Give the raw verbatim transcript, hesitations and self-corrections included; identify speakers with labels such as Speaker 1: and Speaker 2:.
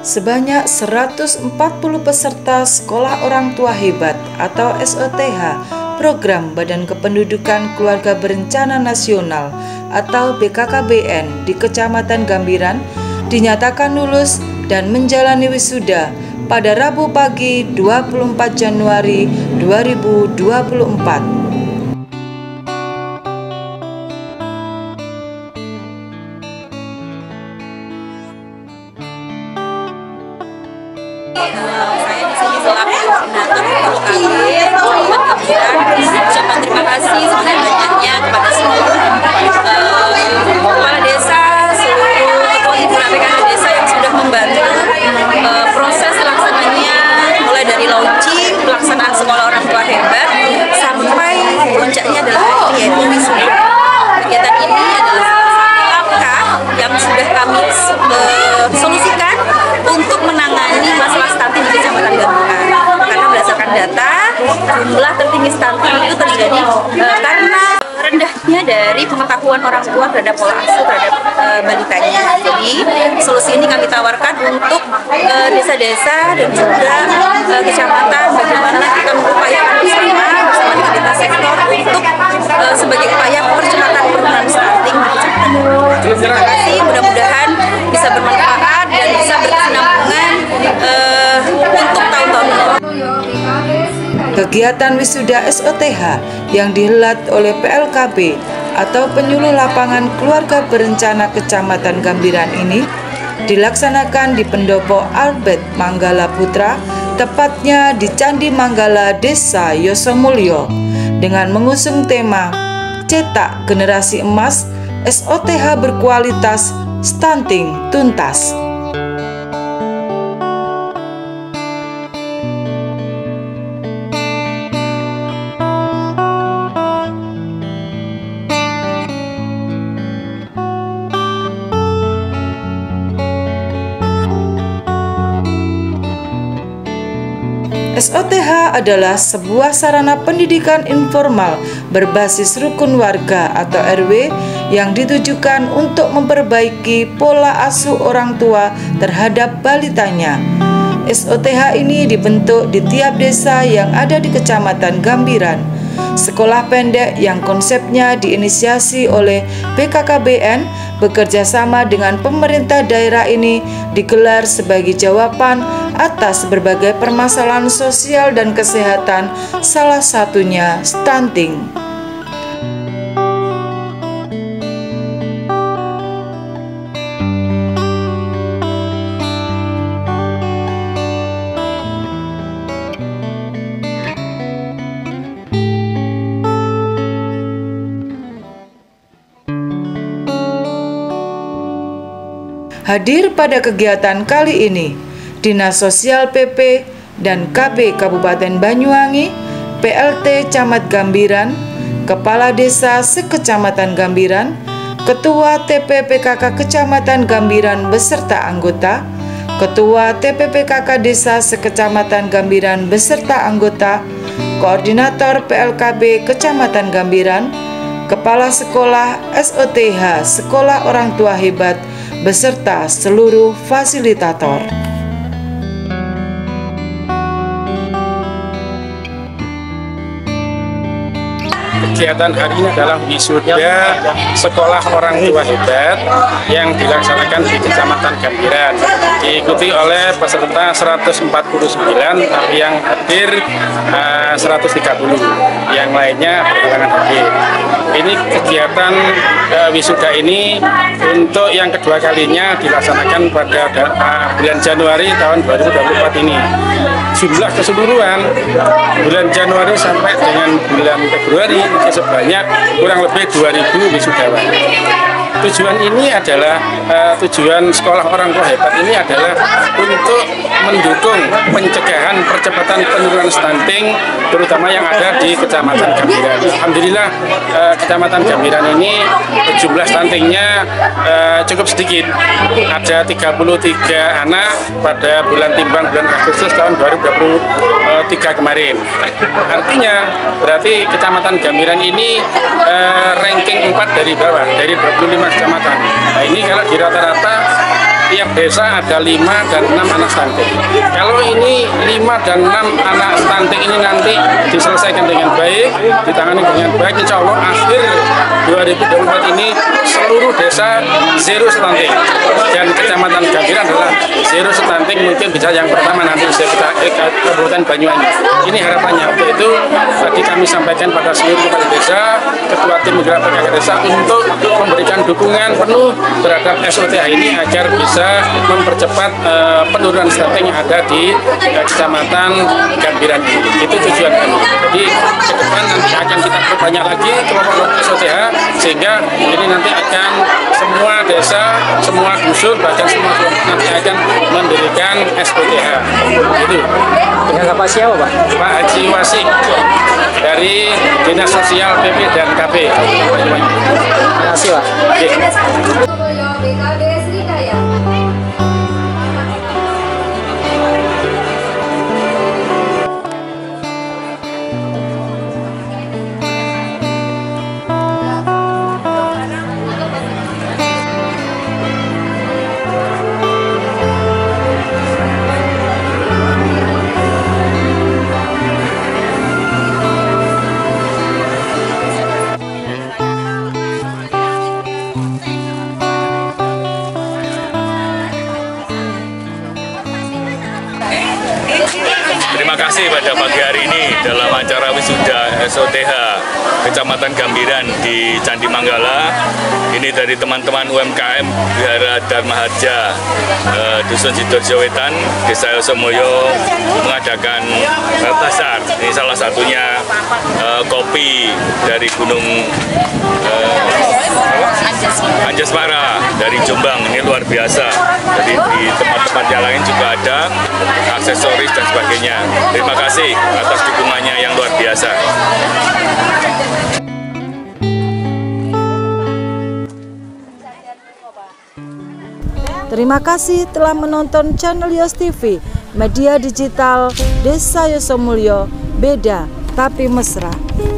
Speaker 1: Sebanyak seratus empat puluh peserta Sekolah Orang Tua Hebat atau S O T H Program Badan Kependudukan Keluarga Berencana Nasional atau B K K B N di Kecamatan Gambiran dinyatakan lulus dan menjalani wisuda pada Rabu pagi dua puluh empat Januari dua ribu dua puluh empat.
Speaker 2: Saya di sini selaku koordinator P K K B Kecamatan Gambiran mengucapkan terima kasih sebanyak-banyaknya kepada seluruh uh, kepala desa, seluruh ketua himpunan P K K desa yang sudah membantu uh, proses pelaksananya mulai dari launching pelaksanaan Sekolah Orang Tua Hebat sampai puncaknya adalah hari ini yaitu wisuda. Kegiatan ini adalah langkah yang sudah kami uh, solusikan untuk menangani masalah stunting di Kecamatan Gambiran. Karena berdasarkan data, jumlah tertinggi stunting itu terjadi uh, karena rendahnya dari pengetahuan orang tua terhadap pola asuh terhadap uh, balitanya. Jadi solusi ini kami tawarkan untuk desa-desa uh, dan juga uh, kecamatan bagaimana kita mengupayakan bersama bersama dengan lintas sektor untuk uh, sebagai upaya percepatan penurunan stunting di Kecamatan Gambiran. Terima kasih, mudah-mudahan bisa bermanfaat dan bisa berkesinambungan uh, untuk tahun-tahun ini.
Speaker 1: Kegiatan wisuda S O T H yang dihelat oleh P L K B atau Penyuluh Lapangan Keluarga Berencana Kecamatan Gambiran ini dilaksanakan di Pendopo Albert Manggala Putra, tepatnya di Candi Manggala, Desa Yosomulyo, dengan mengusung tema Cetak Generasi Emas, S O T H Berkualitas, Stunting Tuntas. S O T H adalah sebuah sarana pendidikan informal berbasis rukun warga atau R W yang ditujukan untuk memperbaiki pola asuh orang tua terhadap balitanya. S O T H ini dibentuk di tiap desa yang ada di Kecamatan Gambiran. Sekolah pendek yang konsepnya diinisiasi oleh B K K B N bekerja sama dengan pemerintah daerah ini digelar sebagai jawaban atas berbagai permasalahan sosial dan kesehatan, salah satunya stunting. Hadir pada kegiatan kali ini Dinas Sosial P P dan K B Kabupaten Banyuwangi, P L T Camat Gambiran, Kepala Desa Sekecamatan Gambiran, Ketua T P P K K Kecamatan Gambiran beserta anggota, Ketua T P P K K Desa Sekecamatan Gambiran beserta anggota, Koordinator P L K B Kecamatan Gambiran, Kepala Sekolah S O T H Sekolah Orang Tua Hebat beserta seluruh fasilitator.
Speaker 3: Kegiatan hari ini adalah wisuda Sekolah Orang Tua Hebat yang dilaksanakan di Kecamatan Gambiran. Diikuti oleh peserta seratus empat puluh sembilan, tapi yang hadir uh, seratus tiga puluh, yang lainnya berhalangan hadir. Ini kegiatan uh, wisuda ini untuk yang kedua kalinya dilaksanakan pada uh, bulan Januari tahun dua ribu dua puluh empat ini. Jumlah keseluruhan bulan Januari sampai dengan bulan Februari sebanyak kurang lebih dua ribu wisudawan. Tujuan ini adalah uh, tujuan Sekolah Orang Tua Hebat ini adalah untuk mendukung pencegahan percepatan penurunan stunting terutama yang ada di Kecamatan Gambiran. Alhamdulillah uh, Kecamatan Gambiran ini jumlah stuntingnya uh, cukup sedikit. Ada tiga puluh tiga anak pada bulan timbang bulan Agustus tahun dua ribu dua puluh tiga kemarin. Artinya berarti Kecamatan Gambiran ini uh, ranking empat dari bawah dari dua puluh lima kecamatan. Nah ini kalau di rata-rata tiap desa ada lima dan enam anak stunting. Kalau ini lima dan enam anak stunting ini nanti diselesaikan dengan baik, ditangani dengan baik, insya Allah akhir dua ribu dua puluh empat ini seluruh desa zero stunting, dan Kecamatan Gambiran adalah zero stunting, mungkin bisa yang pertama nanti bisa kita eh, Kabupaten Banyuwangi. Ini harapannya. Untuk itu tadi kami sampaikan pada seluruh kepala desa, ketua tim gerak P K K desa untuk memberikan dukungan penuh terhadap S O T H ini agar bisa mempercepat uh, penurunan stunting yang ada di uh, Kecamatan Gambiran ini. Itu tujuan kami. Jadi ke depan nanti akan kita perbanyak lagi kelompok S O T H sehingga ini nanti akan semua desa, semua dusun, bahkan semua kelompok nanti akan mendirikan S O T H. Itu.
Speaker 4: Dengan Bapak siapa, Pak?
Speaker 3: Pak Haji Wasik dari Dinas Sosial P P dan K P. Terima
Speaker 4: kasih, Pak.
Speaker 5: Terima kasih pada pagi hari ini dalam acara wisuda S O T H Kecamatan Gambiran di Candi Manggala. Ini dari teman-teman U M K M Wihara Dharma Harja eh, Dusun Sidoarjo Wetan, Desa Yosomoyo mengadakan eh, bazar. Ini salah satunya eh, kopi dari Gunung eh, Anjasmara dari Jombang. Ini luar biasa. Jadi di tempat-tempat yang lain juga ada aksesoris dan sebagainya. Terima kasih atas dukungannya yang luar biasa.
Speaker 1: Terima kasih telah menonton channel Yos T V, media digital Desa Yosomulyo, beda tapi mesra.